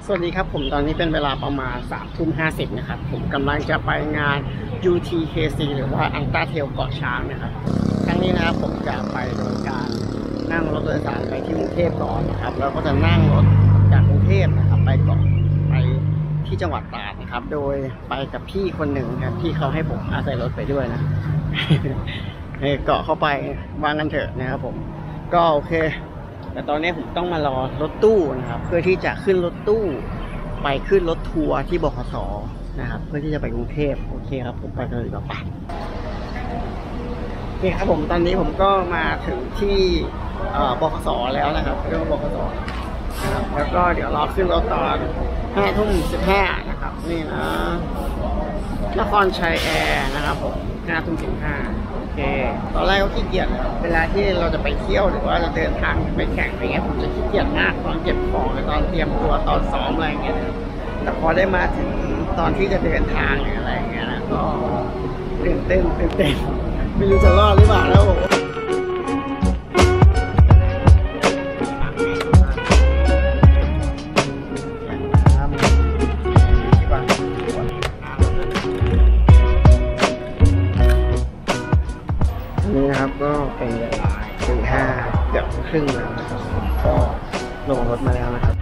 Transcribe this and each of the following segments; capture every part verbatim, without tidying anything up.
สวัสดีครับผมตอนนี้เป็นเวลาประมาณสามทุ่มห้าสิบนะครับผมกำลังจะไปงาน ยู ที เค ซี หรือว่าอัลต้าเทลเกาะช้างนะครับครั้งนี้นะครับผมจะไปโดยการนั่งรถโดยสารไปที่กรุงเทพก่อนนะครับแล้วก็จะนั่งรถจากกรุงเทพนะครับไปเกาะไปที่จังหวัดตราดนะครับโดยไปกับพี่คนหนึ่งครับที่เขาให้ผมอาศัยรถไปด้วยนะ เกาะเข้าไปวางกันเถอะนะครับผมก็โอเคแต่ตอนนี้ผมต้องมารอรถตู้นะครับเพื่อที่จะขึ้นรถตู้ไปขึ้นรถทัวร์ที่บขส.นะครับเพื่อที่จะไปกรุงเทพโอเคครับผมไปกันเลยดีกว่าโอเคครับผมตอนนี้ผมก็มาถึงที่บขส.แล้วนะครับเรื่องบขส.นะครับแล้วก็เดี๋ยวรอขึ้นรถตอนห้าทุ่มสิบห้านะครับนี่นะนครชัยแอร์นะครับผมห้าทุ่มสิบห้าโอเคตอนแรกก็ขี้เกียจเวลาที่เราจะไปเที่ยวหรือว่าจะเดินทางไปแข่งอะไรเงี้ยผมจะขี้เกียจมากตอนเก็บของตอนเตรียมตัวตอนซ้อมอะไรเงี้ยแต่พอได้มาถึงตอนที่จะเดินทางอะไรเงี้ยนะก็ตื่นเต้นตื่นเต้นไม่รู้จะรอดหรือเปล่าแล้วผมนี่นะครับก็เป็นเวลาตีห้าเกือบครึ่งแล้วนะครับก็ลงรถมาแล้วนะครับ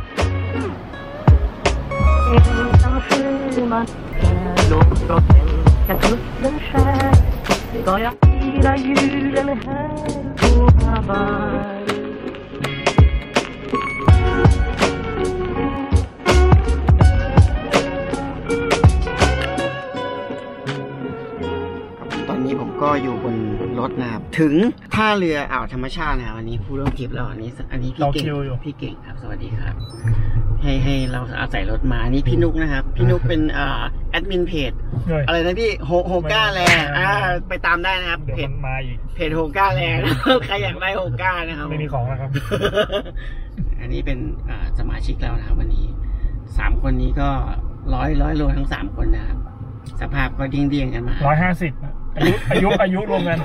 ตอนนี้ผมก็อยู่บนรถนะครับถึงท่าเรืออ่าวธรรมชาตินะครับวันนี้ผู้ร่วมทริปเราอันนี้อันนี้พี่เก่งพี่เก่งครับสวัสดีครับให้ให้เราอาศัยรถมานี่พี่นุกนะครับพี่นุกเป็นอ่าแอดมินเพจอะไรนะพี่โฮโฮก้าแลอ่าไปตามได้นะครับเพจมาอีกเพจโฮก้าแลใครอยากได้โฮก้านะครับไม่มีของนะครับอันนี้เป็นอ่าสมาชิกเรานะครับวันนี้สามคนนี้ก็ร้อยร้อยโลทั้งสามคนนะครับสภาพก็เดี้ยงๆกันมาร้อยห้าสิบอายุอายุอายุรวมกัน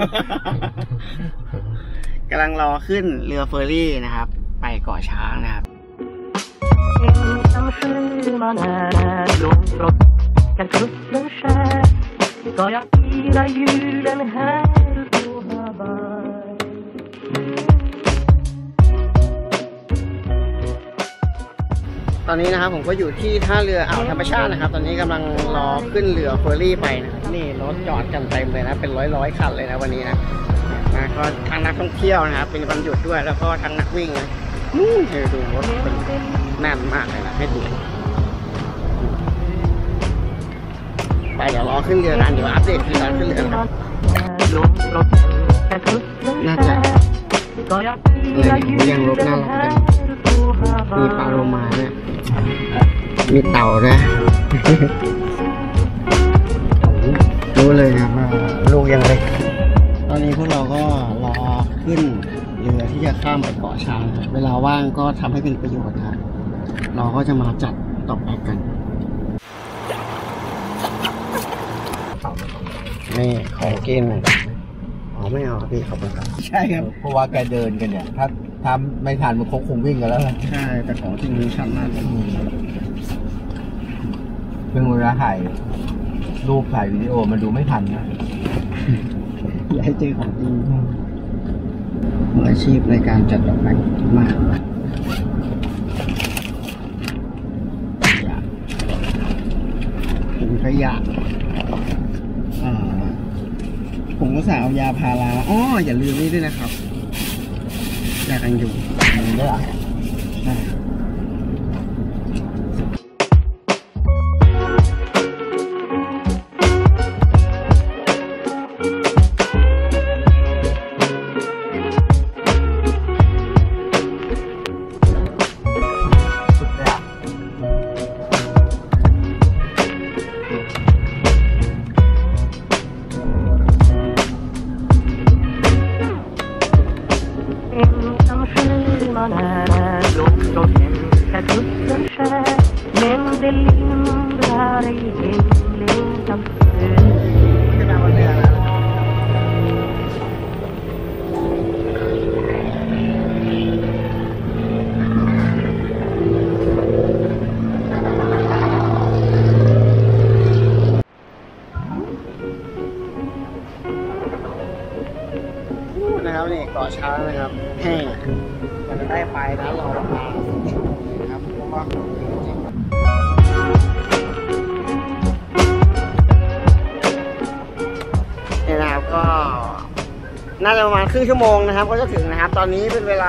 กำลังรอขึ้นเรือเฟอร์รี่นะครับไปเกาะช้างนะครับตอนนี้นะครับผมก็อยู่ที่ท่าเรืออ่าวธรรมชาตินะครับตอนนี้กำลังรอขึ้นเรือเฟอร์รี่ไปนะครับนี่รถจอดกันเต็มเลยนะเป็นร้อยร้อยคันเลยนะวันนี้นะนะก็ทั้งนักท่องเที่ยวนะครับเป็นวันหยุดด้วยแล้วก็ทั้งนักวิ่งนะนู่นเดี๋ยวดูรถเป็นแน่นมากเลยนะให้ดูไปเดี๋ยวรอขึ้นเรือกันเดี๋ยวอัปเดตที่ตอนขึ้นเรือครับน่าจะเลยเลี้ยงรถน่ารักจังมีปลาโลมาเนี่ยมีเต่าด้วยรู้เลยครับว่าลูกยังเล็กตอนนี้พวกเราก็รอขึ้นเรือที่จะข้ามไปเกาะช้างเวลาว่างก็ทำให้เป็นประโยชน์นะเราก็จะมาจัดต่อไปกันนี่ของกินอ๋อไม่เอาพี่ขอบคุณครับใช่ครับเพราะว่าแกเดินกันเนี่ยถ้าทำไม่ทันมันคงคงวิ่งกันแล้วใช่แต่ของจริงมีชั้นมากเลยเพิ่งเวลาถ่ายรูปถ่ายวิดีโอมันดูไม่ทันนะอย่าให้เจอของจริงมืออาชีพในการจัดดอกไม้มากผมขยะผมก็สาวยาพาราอ๋ออย่าลืมนี่ด้วยนะครับยากันยุงได้หรอใช่ได้ไปนะรอประมาณนะครับเพราะว่าเนี่ยนะครับก็น่าจะประมาณครึ่งชั่วโมงนะครับก็จะถึงนะครับตอนนี้เป็นเวลา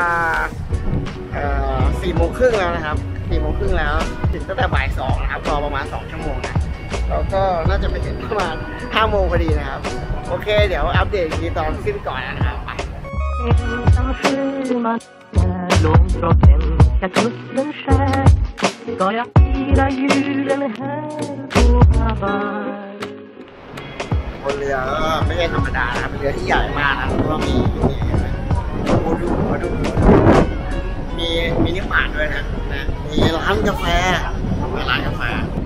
สี่โมงครึ่งแล้วนะครับสี่โมงครึ่งแล้วถึงตั้งแต่บ่ายสองนะครับรอประมาณสองชั่วโมงนะแล้วก็น่าจะไปถึงประมาณห้าโมงพอดีนะครับโอเคเดี๋ยวอัปเดตอีกทีตอนขึ้นก่อนนะครับไปบนเรือก็ไม่ใช่ธรรมดานะครับเป็นเรือที่ใหญ่มากนะเพราะว่ามีโมดูโมดูมีมินิมาร์ทด้วยนะนะมีร้านกาแฟมีร้านกาแฟ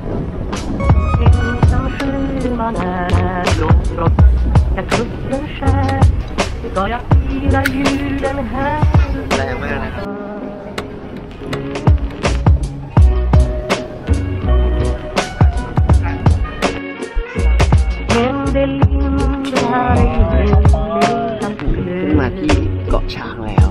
แรงมากนะมาที่เกาะช้างแล้ว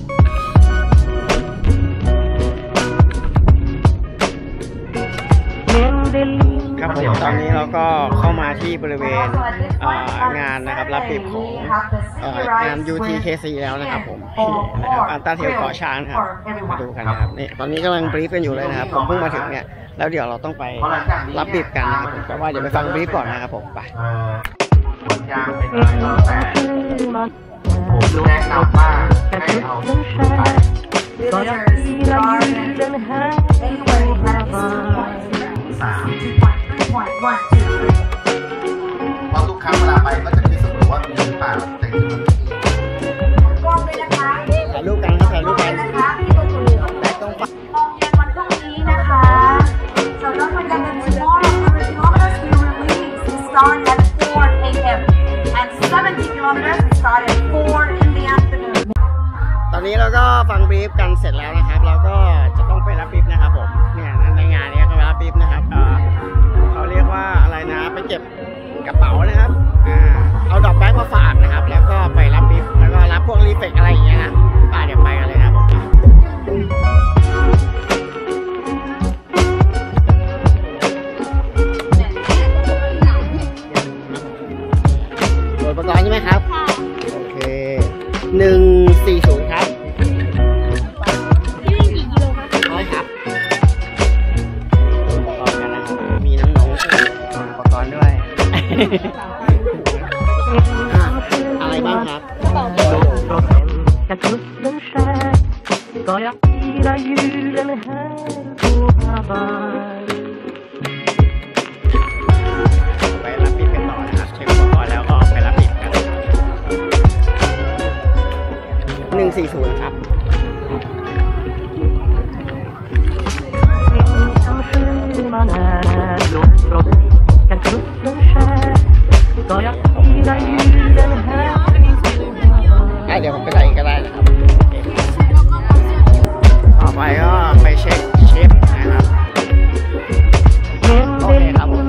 ครับผมตอนนี้เราก็เข้ามาที่บริเวณงานนะครับรับปีบของงาน ยู ที เค ซี แล้วนะครับผมนะครับอันต้าเทลเกาะช้างนะครับมาดูกันนะครับนี่ตอนนี้กำลังบรีฟกันอยู่เลยนะครับผมเพิ่งมาถึงเนี่ยแล้วเดี๋ยวเราต้องไปรับปีบกันนะครับผมแต่ว่าเดี๋ยวไปฟังบรีฟก่อนนะครับผมไปหัวยางเป็นอะไรก็แต่ผมแนะนำว่าให้เอาไปสามเพราะทุกครั้งเวลาไปก็จะมีสมมติว่ามีหรือเปล่าแต่จริงๆมันไม่มีถ่ายรูปกันครับถ่ายรูปกันแต่ตรงฝั่งโมงเย็นวันพรุ่งนี้นะคะ so don't forget that tomorrow the kilometers we release start at four a m and seventy kilometers start at four in the afternoon ตอนนี้เราก็ฟังบรีฟกันเสร็จแล้วนะครับเราก็จะต้องไปรับบรีฟนะครับผมเนี่ยในงานนี้ก็รับบรีฟนะครับเขาเรียกว่าอะไรนะไปเก็บกระเป๋านะครับเอาดอกแบงค์มาฝากนะครับแล้วก็ไปรับบรีฟแล้วก็รับพวกรีเฟกอะไรอย่างเงี้ยนะไปเดี๋ยวไปกันเลยนะผมอุปกรณ์ใช่ไหมครับโอเคหนึ่งสี่ศูนย์ครับพี่วิ่งกี่กิโลครับร้อยครับอุปกรณ์กันนะครับมีน้ำหนูอุปกรณ์ด้วยอะไรบ้างครับกระเป๋าเไปรับปิดกันต่อนะครับเช็คอุปกรณ์แล้วก็ไปรับปิดกันหนึ่งสี่ศูนย์ครับได้เดี๋ยวผมไปใส่ก็ได้นะครับต่อไปก็ไปเช็คเชฟนะครับโอเคครับผม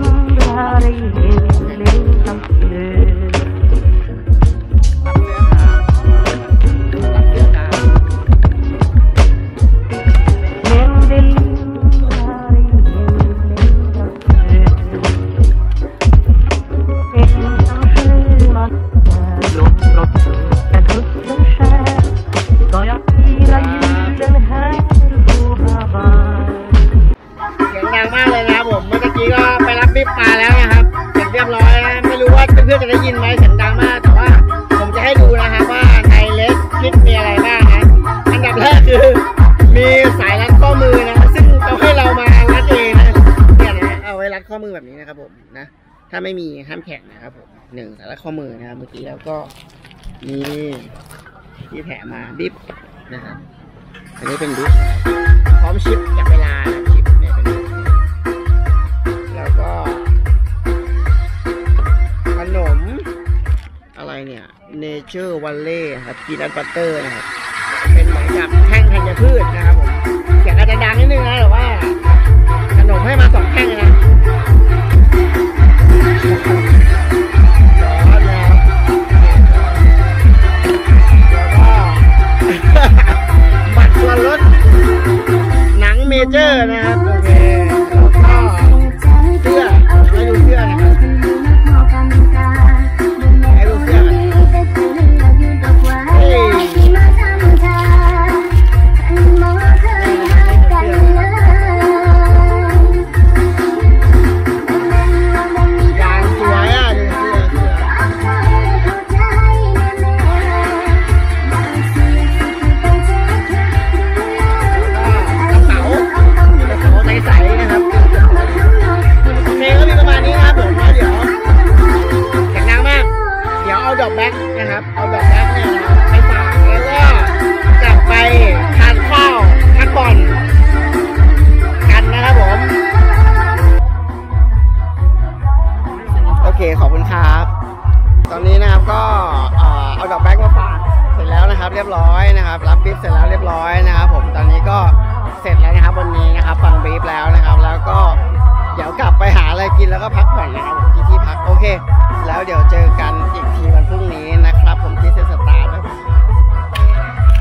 มาแล้วนะครับเสร็จเรียบร้อยนะไม่รู้ว่าเพื่อนๆจะได้ยินไหมเสียงดังมากแต่ว่าผมจะให้ดูนะครับว่าในเลสคิดมีอะไรบ้างนะอันดับแรกคือมีสายรัดข้อมือนะซึ่งเขาให้เรามารัดเองนะเนี่ยนะเอาไว้รัดข้อมือแบบนี้นะครับผมนะถ้าไม่มีห้ามแข่งนะครับผมหนึ่งสายรัดข้อมือนะครับเมื่อกี้แล้วก็มีที่แถมมาดิฟนะครับอันนี้เป็นดิฟพร้อมชิปจับเวลาชิปเนี่ยเป็นแล้วก็ขนมอะไรเนี่ย Nature Valley ครับพีนัทบัตเตอร์นะครับเป็นเหมือนกับแท่งธัญพืชนะครับผมเสียงอาจจะดังนิดนึงนะแต่ว่าขนมให้มาสองแท่งนะร้อนแล้วแล้วก็บัตรละก็เอ่อเอาดอกแบงค์มาฝากเสร็จแล้วนะครับ เรียบร้อยนะครับรับบีฟเสร็จแล้วเรียบร้อยนะครับผมตอนนี้ก็เสร็จแล้วนะครับวันนี้นะครับฟังบีฟแล้วนะครับแล้วก็เดี๋ยวกลับไปหาอะไรกินแล้วก็พักผ่อนนะครับ